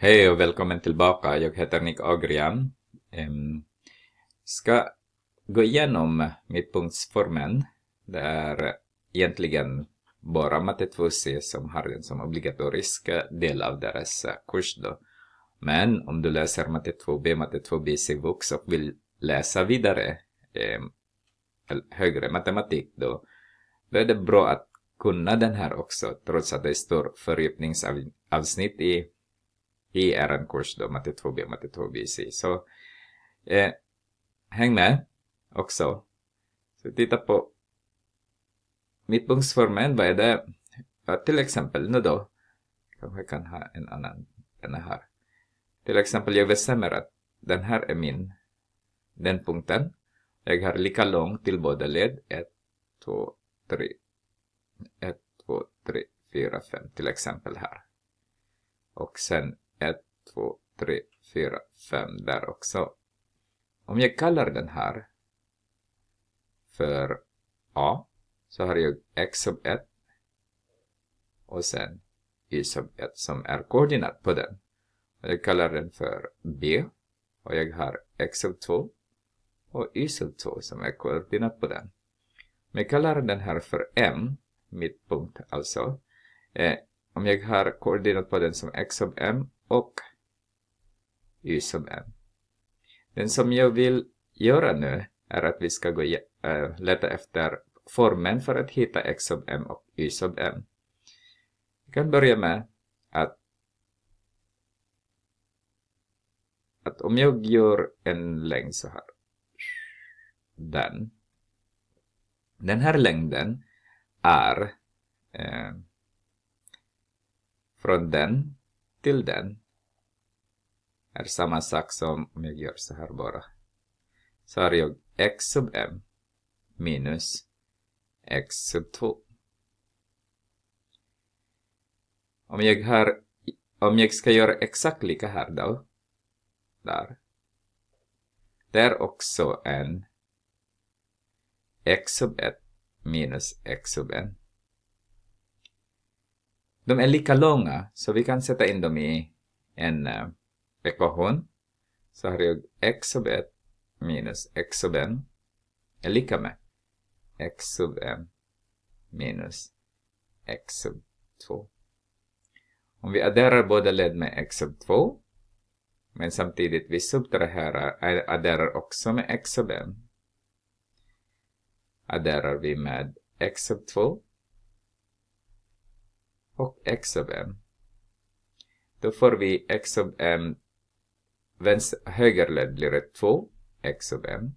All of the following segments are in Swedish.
Hej och välkommen tillbaka. Jag heter Nick Agrian. Ska gå igenom mittpunktsformen. Det är egentligen bara matte 2C som har den som obligatorisk del av deras kurs då. Men om du läser matte 2B, matte 2B Civux och vill läsa vidare högre matematik då är det bra att kunna den här också, trots att det står fördjupningsavsnitt i en kurs då, matte 2B, matte 2BC. Så häng med också. Så titta på mittpunktsformen. Vad är det? Till exempel nu då. Kanske kan ha en annan. Den här. Till exempel jag bestämmer att den här är den punkten. Jag har lika långt till båda led. 1, 2, 3. 1, 2, 3, 4, 5. Till exempel här. Och sen 1, 2, 3, 4, 5 där också. Om jag kallar den här för A så har jag x sub 1 och sen y sub 1 som är koordinat på den. Och jag kallar den för B och jag har x sub 2 och y sub 2 som är koordinat på den. Men jag kallar den här för M, mittpunkt alltså. Om jag har koordinat på den som x sub m och y sub m. Den som jag vill göra nu är att vi ska leta efter formen för att hitta x sub m och y sub m. Vi kan börja med att om jag gör en längd så här. Den här längden är från den till den är samma sak som om jag gör så här bara. Så har jag x sub m minus x sub 2. Om jag ska göra exakt lika här då. Det är också en x sub 1 minus x sub n. De är lika långa så vi kan sätta in dem i en ekvation. Så har jag x sub 1 minus x sub n är lika med x sub m minus x sub 2. Om vi adderar båda led med x sub 2 men samtidigt vi adderar också med x sub m. Adderar vi med x sub 2 och x sub m. Då får vi x sub m. Högerled blir det 2 x sub m.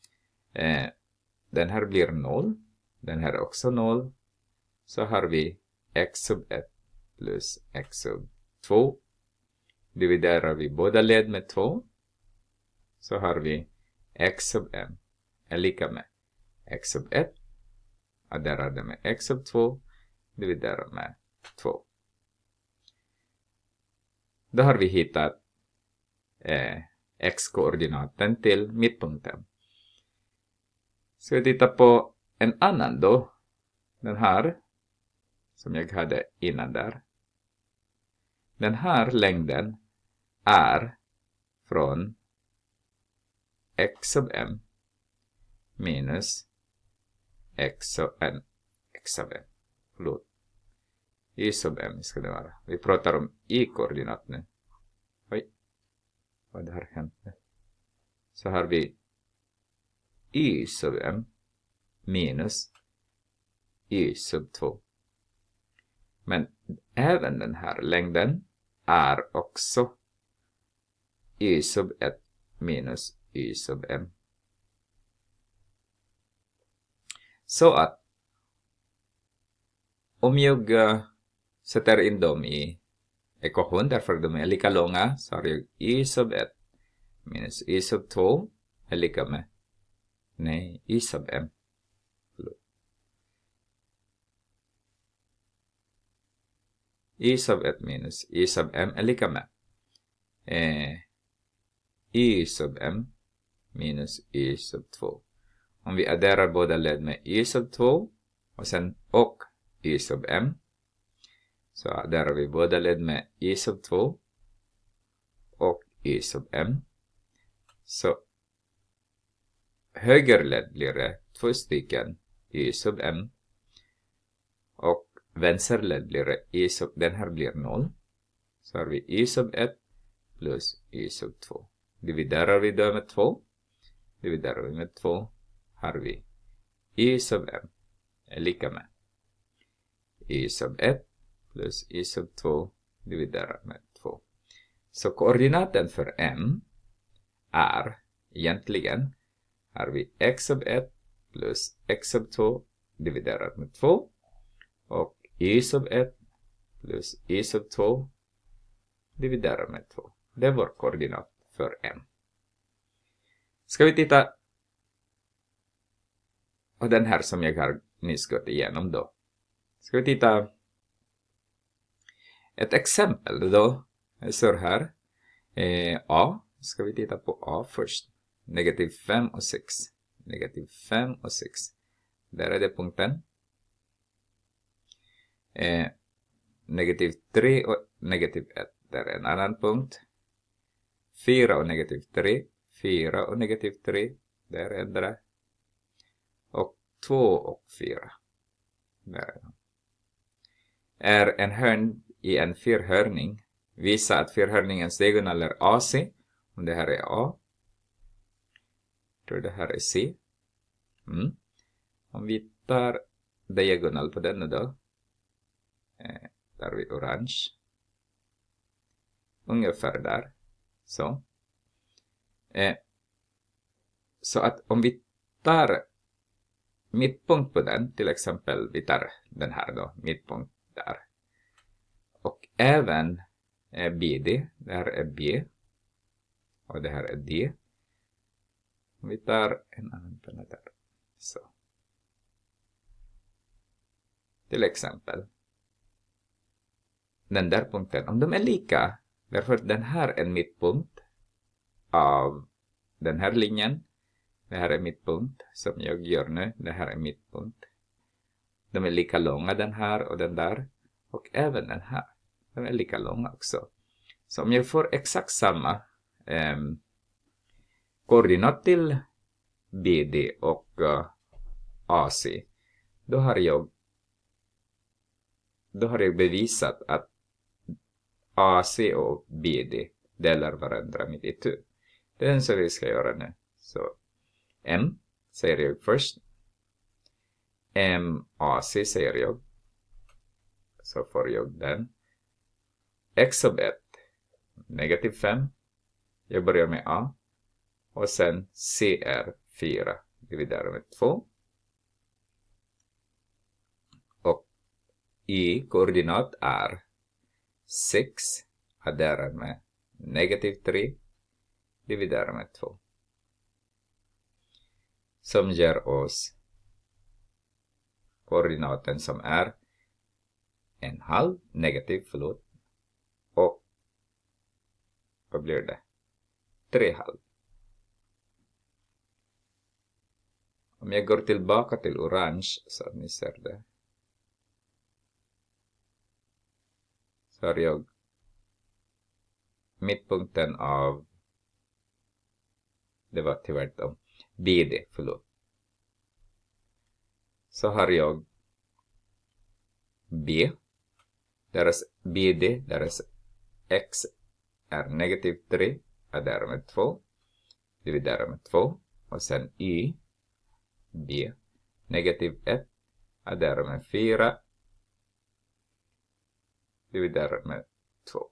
Den här blir 0. Den här är också 0. Så har vi x sub 1 plus x sub 2. Dividerar vi båda led med 2. Så har vi x sub m är lika med x sub 1. Adderar det med x sub 2. Dividerar med 2. Då har vi hittat x-koordinaten till mittpunkten. Så vi tittar på en annan då. Den här som jag hade innan där. Den här längden är från x sub m minus x sub n. Förlåt. Y sub m ska det vara. Vi pratar om y-koordinat nu. Oj. Vad har hänt nu? Så har vi y sub m minus y sub 2. Men även den här längden är också y sub 1 minus y sub m. Så att om jag sätter in dem i ekvation därför de är lika långa så har jag y sub 1 minus y sub 2 är lika med y sub m. Y sub 1 minus y sub m är lika med y sub m minus y sub 2. Om vi adderar båda led med y sub 2 och y sub m så adderar vi båda led med y sub 2 och y sub m. Så högerled blir det 2 stycken y sub m. Och vänsterled blir det y sub, den här blir 0. Så har vi y sub 1 plus y sub 2. Dividerar vi då med 2. Dividerar vi med 2 har vi y sub m är lika med y sub 1 plus y sub 2 dividerat med 2. Så koordinaten för m är egentligen har vi x sub 1 plus x sub 2 dividerat med 2 och y sub 1 plus y sub 2 dividerat med 2. Det är vår koordinat för m. Ska vi titta på den här som jag har nyss gått igenom då. Ska vi titta ett exempel då. Jag ser här a. Ska vi titta på a först. Negativ 5 och 6. Negativ 5 och 6. Där är det punkten. Negativ 3 och negativ 1. Där är en annan punkt. 4 och negativ 3. 4 och negativ 3. Där är det. Och 2 och 4. Där är en hörn i en fyrhörning. Visa att fyrhörningens diagonal är AC. Om det här är A. Tror det här är C. Om vi tar diagonal på den då. Tar vi orange. Ungefär där. Så. Så att om vi tar mittpunkt på den. Till exempel vi tar den här då. Mittpunkt där. Och även BD. Det här är B. Och det här är D. Om vi tar en annan penna där. Så. Till exempel. Den där punkten. Om de är lika. Därför att den här är en mittpunkt. Av den här linjen. Det här är mittpunkt. Som jag gör nu. Det här är mittpunkt. De är lika långa den här och den där. Och även den här. De är lika långa också. Så om jag får exakt samma koordinat till BD och AC. Då har jag bevisat att AC och BD delar varandra mitt itu. Det är den som vi ska göra nu. Så M säger jag först. MAC säger jag. Så får jag den. X sub 1. Negativ 5. Jag börjar med A. Och sen CR 4. Dividerar med 2. Och I koordinat är 6. Adderar med negativ 3. Dividerar med 2. Som ger oss koordinaten som är 1/2 negativ, förlåt. Och vad blir det? 3/2. Om jag går tillbaka till orange så att ni ser det. Så har jag mittpunkten av, det var tvärtom, BD, förlåt. Så har jag B. Deras BD, deras X är negativ 3. Adderar med 2. Dividerar med 2. Och sen Y. B. Negativ 1. Adderar med 4. Dividerar med 2.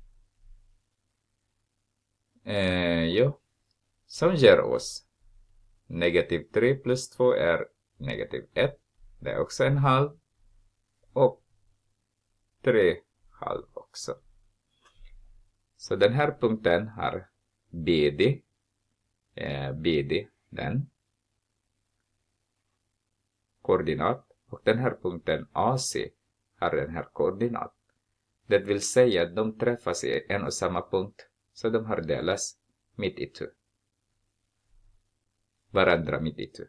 Jo. Som ger oss negativ 3 plus 2 är negativ 1. Det är också 1/2. Och 3/2 också. Så den här punkten har BD. BD, den. Koordinat. Och den här punkten AC har den här koordinat. Det vill säga att de träffas i en och samma punkt. Så de har delats mitt itu. Varandra mitt itu.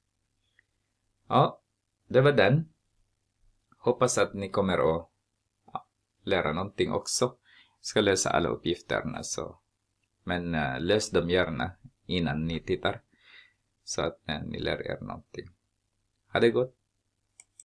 Ja, det var den. Hoppas att ni kommer att lära någonting också. Jag ska lösa alla uppgifterna så Men läs dem gärna innan ni tittar så att ni lär er någonting. Ha det gott!